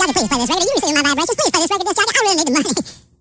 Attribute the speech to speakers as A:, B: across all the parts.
A: Jagger, please play this record. You receive my vibrations. Please play this record, Disc Jagger. I really need the money.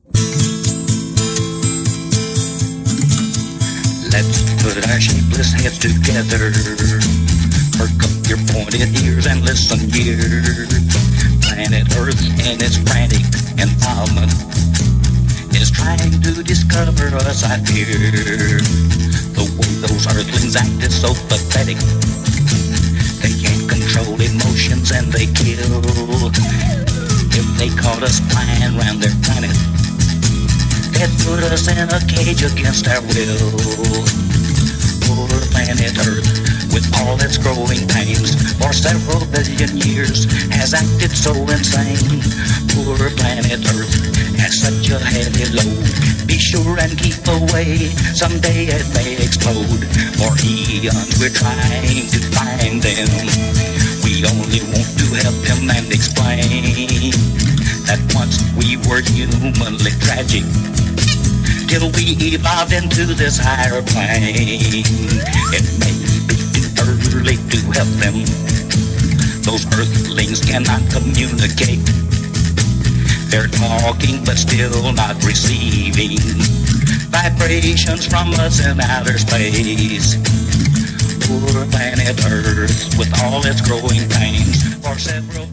B: Let's put our shapeless heads together. Perk up your pointed ears and listen here. Planet Earth and its frantic involvement is trying to discover us, I fear. The way those earthlings act is so pathetic. They can't control emotions and they kill. If they caught us flying around their planet, they'd put us in a cage against our will. Poor planet Earth, with all its growing pains, for several billion years has acted so insane. Poor planet Earth has such a heavy load. Be sure and keep away, someday it may explode. For eons we're trying to find them. We only want to help them and explain that once we were humanly tragic, till we evolved into this higher plane. It may be too early to help them. Those earthlings cannot communicate. They're talking but still not receiving vibrations from us in outer space. Poor planet Earth, with all its growing pains, for several